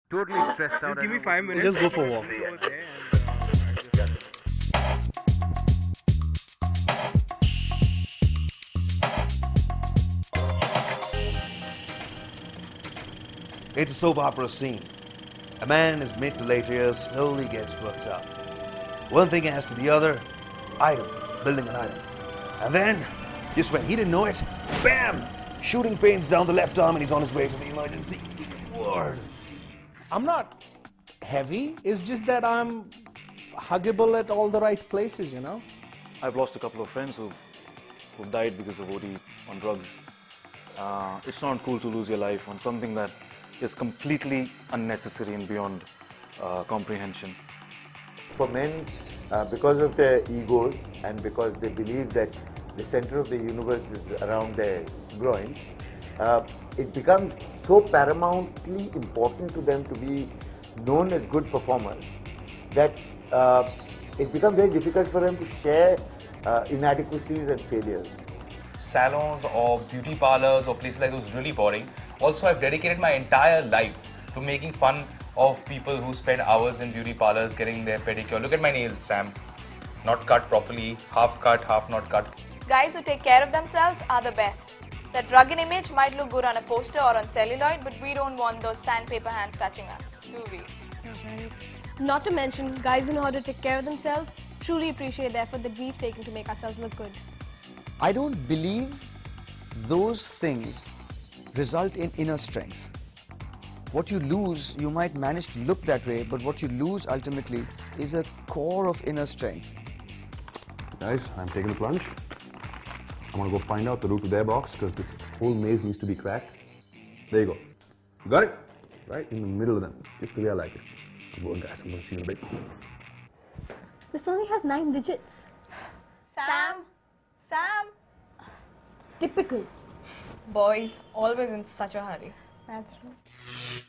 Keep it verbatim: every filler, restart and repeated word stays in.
totally stressed out. Just give me and five minutes. Just go for a walk. Over there and, uh, It's a soap opera scene. A man in his mid to late years slowly gets worked up. One thing adds to the other, item, building an item. And then, just when he didn't know it, bam! Shooting pains down the left arm and he's on his way to the emergency ward. I'm not heavy, it's just that I'm huggable at all the right places, you know? I've lost a couple of friends who who died because of O D on drugs. Uh, it's not cool to lose your life on something that is completely unnecessary and beyond uh, comprehension. For men, uh, because of their egos and because they believe that the center of the universe is around their groin, uh, it becomes so paramountly important to them to be known as good performers that uh, it becomes very difficult for them to share uh, inadequacies and failures. Salons or beauty parlors or places like those is really boring. Also, I've dedicated my entire life to making fun of people who spend hours in beauty parlors getting their pedicure. Look at my nails, Sam. Not cut properly, half cut, half not cut. Guys who take care of themselves are the best. That rugged image might look good on a poster or on celluloid, but we don't want those sandpaper hands touching us, do we? Right. Not to mention, guys who know how to take care of themselves truly appreciate the effort that we've taken to make ourselves look good. I don't believe those things result in inner strength. What you lose, you might manage to look that way, but what you lose ultimately is a core of inner strength. Guys, I'm taking a plunge. I'm gonna go find out the route to their box because this whole maze needs to be cracked. There you go. You got it? Right in the middle of them. Just the way I like it. I'm going, guys. I'm gonna see you in a bit. This only has nine digits. Sam? Sam? Typical. Boys, always in such a hurry. That's right.